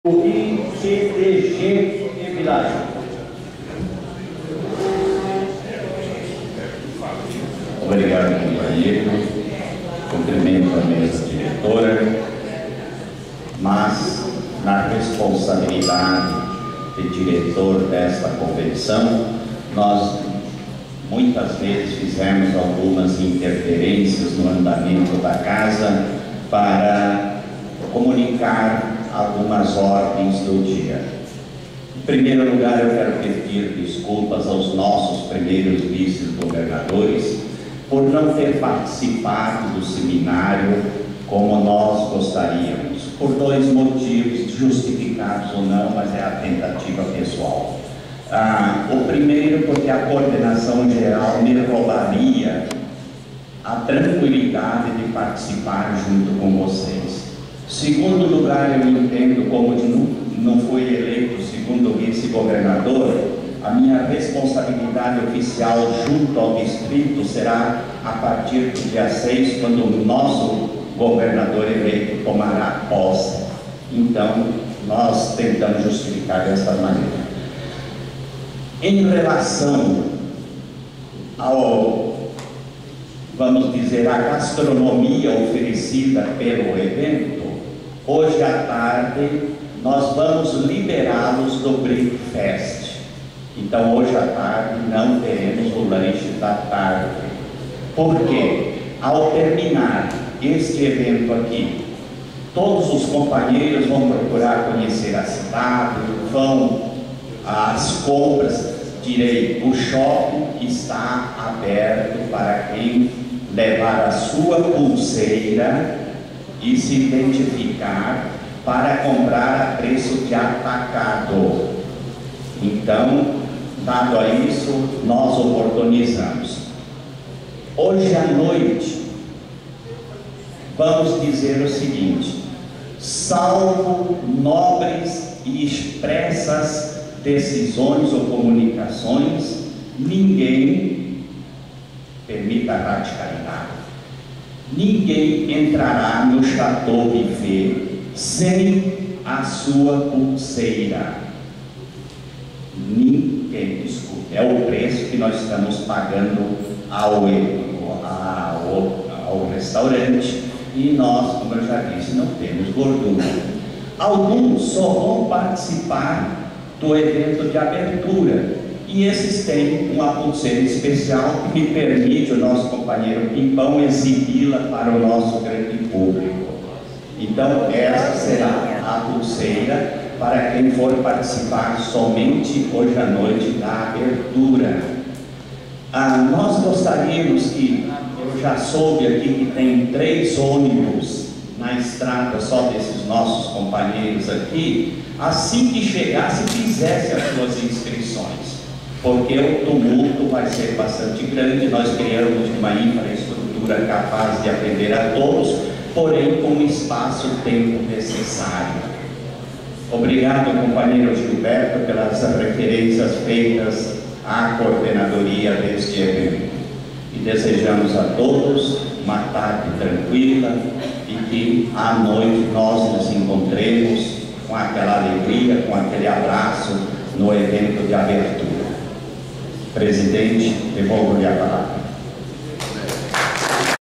O ICDG em Village. Obrigado, companheiro. Cumprimento a mesa diretora, mas na responsabilidade de diretor desta convenção, nós muitas vezes fizemos algumas interferências no andamento da casa para comunicar algumas ordens do dia. Em primeiro lugar, eu quero pedir desculpas aos nossos primeiros vice-governadores por não ter participado do seminário como nós gostaríamos, por dois motivos, justificados ou não, mas é a tentativa pessoal. O primeiro, porque a coordenação geral me roubaria a tranquilidade de participar junto com vocês. Segundo lugar, eu entendo, como não fui eleito segundo vice-governador, a minha responsabilidade oficial junto ao distrito será a partir do dia 6, quando o nosso governador eleito tomará posse. Então, nós tentamos justificar desta maneira. Em relação ao, vamos dizer, a gastronomia oferecida pelo evento, hoje à tarde nós vamos liberá-los do Breakfast. Então hoje à tarde não teremos o lanche da tarde. Porque ao terminar este evento aqui, todos os companheiros vão procurar conhecer a cidade, vão às compras. Direi, o shopping está aberto para quem levar a sua pulseira e se identificar para comprar a preço de atacado. Então, dado a isso, nós oportunizamos. Hoje à noite, vamos dizer o seguinte: salvo nobres e expressas decisões ou comunicações, ninguém, permita a radicalidade, ninguém entrará no Chateau Buffet sem a sua pulseira. Ninguém, desculpe, é o preço que nós estamos pagando ao restaurante, e nós, como eu já disse, não temos gordura. Alguns só vão participar do evento de abertura, e esses têm uma pulseira especial que me permite o nosso companheiro Pimpão exibi-la para o nosso grande público. Então essa será a pulseira para quem for participar somente hoje à noite da abertura. Nós gostaríamos que, eu já soube aqui que tem 3 ônibus na estrada só desses nossos companheiros aqui, assim que chegasse, fizesse as suas inscrições, porque o tumulto vai ser bastante grande. Nós criamos uma infraestrutura capaz de atender a todos, porém com o espaço e tempo necessário. Obrigado, companheiro Gilberto, pelas referências feitas à coordenadoria deste evento, e desejamos a todos uma tarde tranquila e que à noite nós nos encontremos com aquela alegria, com aquele abraço no evento de abertura. Presidente, devolvo-lhe a palavra.